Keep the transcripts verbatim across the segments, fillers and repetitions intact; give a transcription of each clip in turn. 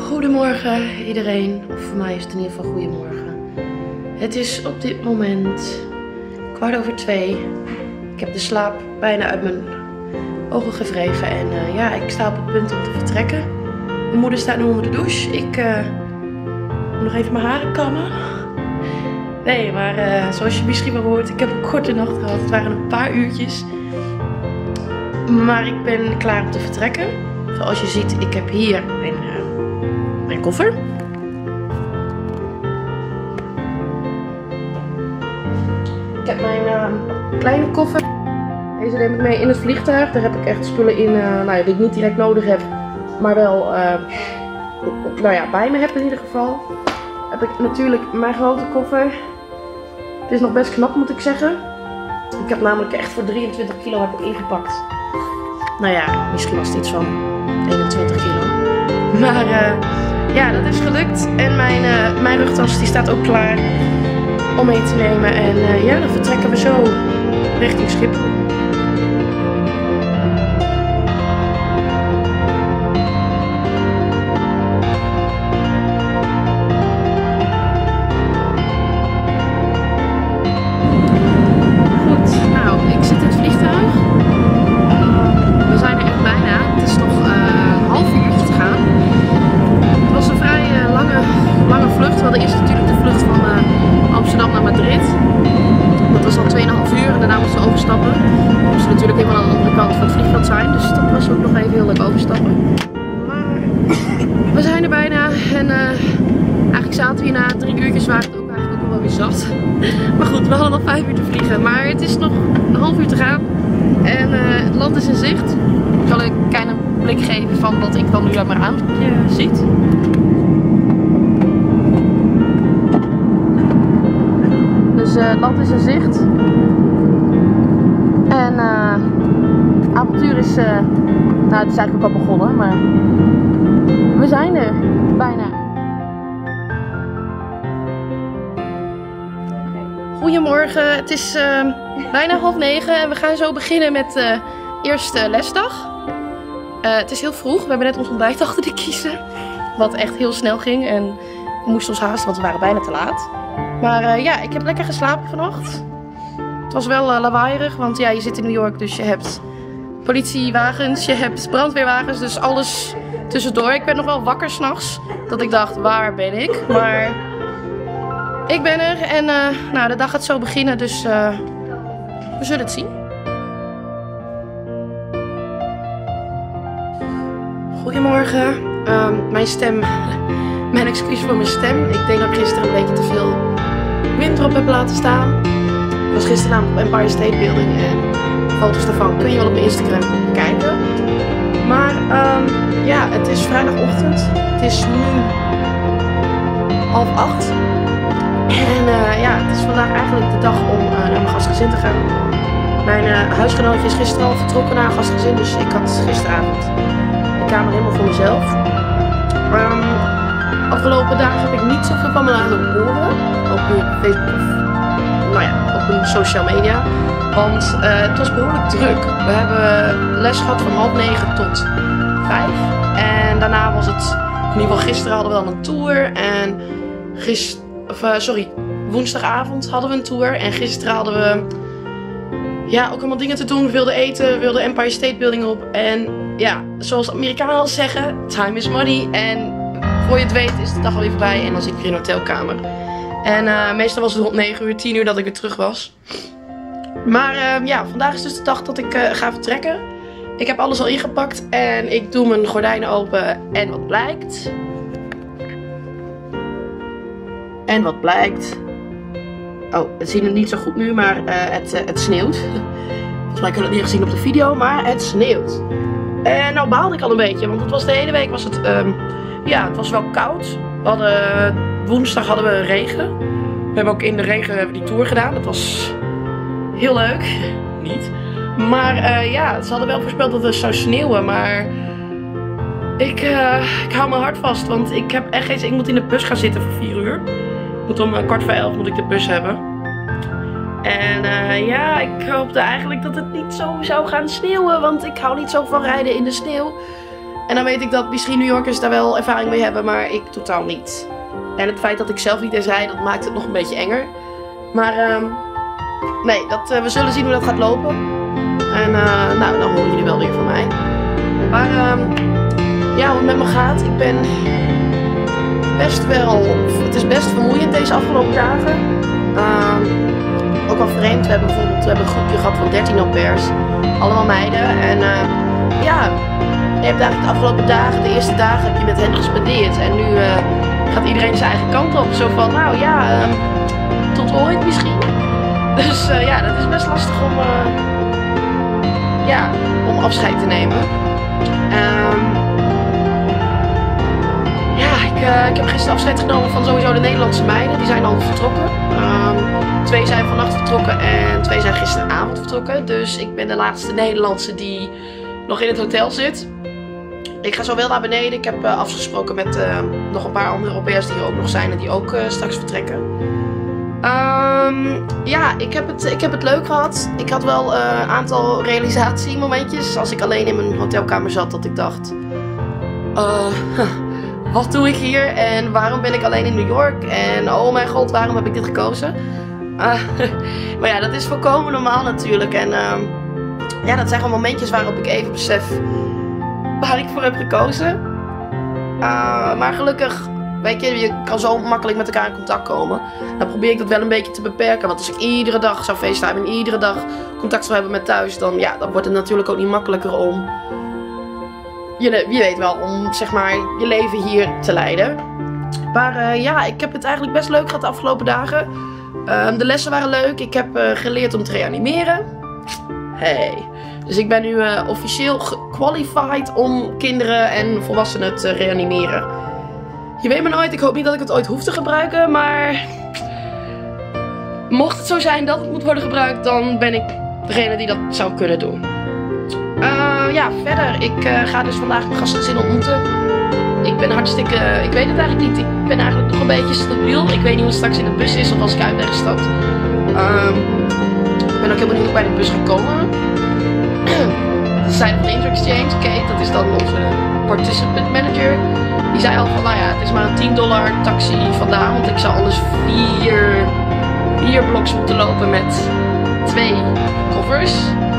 Goedemorgen iedereen, of voor mij is het in ieder geval goedemorgen. Het is op dit moment kwart over twee. Ik heb de slaap bijna uit mijn ogen gewreven en uh, ja, ik sta op het punt om te vertrekken. Mijn moeder staat nu onder de douche. Ik uh, moet nog even mijn haren kammen. Nee, maar uh, zoals je misschien wel hoort, ik heb een korte nacht gehad. Het waren een paar uurtjes. Maar ik ben klaar om te vertrekken. Zoals je ziet, ik heb hier mijn, uh, mijn koffer. Ik heb mijn uh, kleine koffer. Deze neem ik mee in het vliegtuig. Daar heb ik echt spullen in uh, nou ja, die ik niet direct nodig heb. Maar wel uh, nou ja, bij me heb in ieder geval. Heb ik natuurlijk mijn grote koffer. Het is nog best knap, moet ik zeggen. Ik heb namelijk echt voor drieëntwintig kilo heb ik ingepakt. Nou ja, misschien was het iets van eenentwintig kilo. Maar uh, ja, dat is gelukt. En mijn, uh, mijn rugtas die staat ook klaar om mee te nemen. En uh, ja, dan vertrekken we zo richting Schiphol. We zijn er bijna en uh, eigenlijk zaten we hier na drie uurtjes, waren het ook eigenlijk ook wel weer zat. Maar goed, we hadden nog vijf uur te vliegen, maar het is nog een half uur te gaan en uh, het land is in zicht. Ik zal een kleine blik geven van wat ik dan nu uit mijn raampje ziet. Dus uh, het land is in zicht en uh, het avontuur is, uh, nou het is eigenlijk ook al begonnen, maar we zijn er, bijna. Goedemorgen, het is uh, bijna half negen en we gaan zo beginnen met de uh, eerste lesdag. Uh, het is heel vroeg, we hebben net ons ontbijt achter de kiezen. Wat echt heel snel ging en we moesten ons haasten, want we waren bijna te laat. Maar uh, ja, ik heb lekker geslapen vannacht. Het was wel uh, lawaaierig, want ja, je zit in New York, dus je hebt politiewagens, je hebt brandweerwagens, dus alles tussendoor. Ik ben nog wel wakker 's nachts, dat ik dacht, waar ben ik? Maar ik ben er en uh, nou, de dag gaat zo beginnen, dus uh, we zullen het zien. Goedemorgen, um, mijn stem, mijn excuus voor mijn stem. Ik denk dat ik gisteren een beetje te veel wind erop heb laten staan. Ik was gisteren namelijk op Empire State Building en foto's daarvan kun je wel op mijn Instagram kijken. Maar um, ja, het is vrijdagochtend. Het is nu half acht. En uh, ja, het is vandaag eigenlijk de dag om uh, naar mijn gastgezin te gaan. Mijn uh, huisgenootje is gisteren al vertrokken naar een gastgezin, dus ik had gisteravond de kamer helemaal voor mezelf. Um, afgelopen dagen heb ik niet zoveel van me laten horen. Op Facebook of nou ja, op een social media. Want uh, het was behoorlijk druk. We hebben les gehad van half negen tot vijf. En daarna was het, in ieder geval gisteren hadden we dan een tour. En gisteren, of uh, sorry, woensdagavond hadden we een tour. En gisteren hadden we ja, ook allemaal dingen te doen. We wilden eten, we wilden Empire State Building op. En ja, zoals de Amerikanen al zeggen, time is money. En voor je het weet is de dag alweer voorbij en dan zit ik weer in een hotelkamer. En uh, meestal was het rond negen uur, tien uur dat ik weer terug was. Maar uh, ja, vandaag is dus de dag dat ik uh, ga vertrekken. Ik heb alles al ingepakt en ik doe mijn gordijnen open en wat blijkt. En wat blijkt. Oh, het ziet er niet zo goed nu, maar uh, het, uh, het sneeuwt. Volgens mij kunnen we het niet gezien op de video, maar het sneeuwt. En nou baalde ik al een beetje, want het was de hele week was het, um, ja, het was wel koud. We hadden, woensdag hadden we regen. We hebben ook in de regen hebben die tour gedaan. Dat was heel leuk. Niet. Maar uh, ja, ze hadden wel voorspeld dat het zou sneeuwen, maar ik, uh, ik hou mijn hart vast, want ik heb echt geen zin. Ik moet in de bus gaan zitten voor vier uur. Ik moet om uh, kwart voor elf moet ik de bus hebben. En uh, ja, ik hoopte eigenlijk dat het niet zo zou gaan sneeuwen, want ik hou niet zo van rijden in de sneeuw. En dan weet ik dat misschien New Yorkers daar wel ervaring mee hebben, maar ik totaal niet. En het feit dat ik zelf niet eens rijd, dat maakt het nog een beetje enger. Maar um, nee, dat, uh, we zullen zien hoe dat gaat lopen. En uh, nou, dan horen jullie wel weer van mij. Maar um, ja, hoe het met me gaat, ik ben best wel, het is best vermoeiend deze afgelopen dagen. Um, ook wel vreemd, we hebben bijvoorbeeld we hebben een groepje gehad van dertien au pairs. Allemaal meiden. En uh, ja, je hebt eigenlijk de afgelopen dagen, de eerste dagen heb je met hen gespendeerd. En nu uh, gaat iedereen zijn eigen kant op. Zo van, nou ja, um, tot ooit misschien. Dus uh, ja, dat is best lastig om, uh, ja, om afscheid te nemen. Um, ja, ik, uh, ik heb gisteren afscheid genomen van sowieso de Nederlandse meiden. Die zijn al vertrokken. Um, twee zijn vannacht vertrokken en twee zijn gisteravond vertrokken. Dus ik ben de laatste Nederlandse die nog in het hotel zit. Ik ga zo wel naar beneden. Ik heb uh, afgesproken met uh, nog een paar andere au pairs die er ook nog zijn en die ook uh, straks vertrekken. Um, ja, ik heb, het, ik heb het leuk gehad. Ik had wel een uh, aantal realisatiemomentjes. Als ik alleen in mijn hotelkamer zat, dat ik dacht... Uh, wat doe ik hier? En waarom ben ik alleen in New York? En oh mijn god, waarom heb ik dit gekozen? Uh, maar ja, dat is volkomen normaal natuurlijk. En uh, ja, dat zijn gewoon momentjes waarop ik even besef waar ik voor heb gekozen. Uh, maar gelukkig, weet je, je kan zo makkelijk met elkaar in contact komen. Dan probeer ik dat wel een beetje te beperken. Want als ik iedere dag zou facetimen en iedere dag contact zou hebben met thuis, dan, ja, dan wordt het natuurlijk ook niet makkelijker om, je, je weet wel, om zeg maar je leven hier te leiden. Maar uh, ja, ik heb het eigenlijk best leuk gehad de afgelopen dagen. Uh, de lessen waren leuk. Ik heb uh, geleerd om te reanimeren. Hey. Dus ik ben nu uh, officieel gequalified om kinderen en volwassenen te reanimeren. Je weet maar nooit, ik hoop niet dat ik het ooit hoef te gebruiken, maar mocht het zo zijn dat het moet worden gebruikt, dan ben ik degene die dat zou kunnen doen. Uh, ja, verder, ik uh, ga dus vandaag mijn gastgezin ontmoeten. Ik ben hartstikke, uh, ik weet het eigenlijk niet, ik ben eigenlijk nog een beetje stabiel. Ik weet niet hoe het straks in de bus is of als ik uit ben gestapt. Um, ik ben ook heel benieuwd hoe ik bij de bus gekomen. De Side of Danger Exchange, Kate, dat is dan onze participant manager. Die zei al van, nou ja, het is maar een tien dollar taxi vandaan, want ik zou anders vier, vier bloks moeten lopen met twee koffers.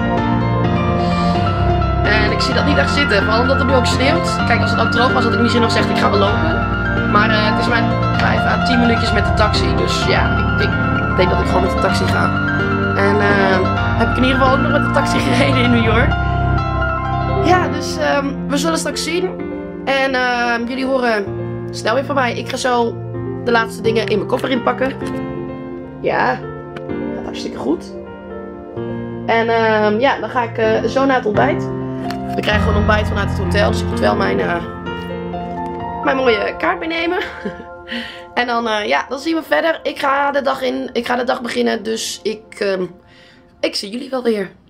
En ik zie dat niet echt zitten, vooral omdat het nu ook sneeuwt. Kijk, als het ook droog was, had ik misschien nog gezegd, ik ga wel lopen. Maar uh, het is maar vijf à tien minuutjes met de taxi, dus ja, ik, ik, ik denk dat ik gewoon met de taxi ga. En uh, heb ik in ieder geval ook nog met de taxi gereden in New York. Ja, dus um, we zullen straks zien. En uh, jullie horen snel weer van mij. Ik ga zo de laatste dingen in mijn koffer inpakken. Ja, gaat hartstikke goed. En uh, ja, dan ga ik uh, zo naar het ontbijt. We krijgen gewoon ontbijt vanuit het hotel. Dus ik moet wel mijn, uh, mijn mooie kaart meenemen. En dan, uh, ja, dan zien we verder. Ik ga de dag in. Ik ga de dag beginnen. Dus ik, uh, ik zie jullie wel weer.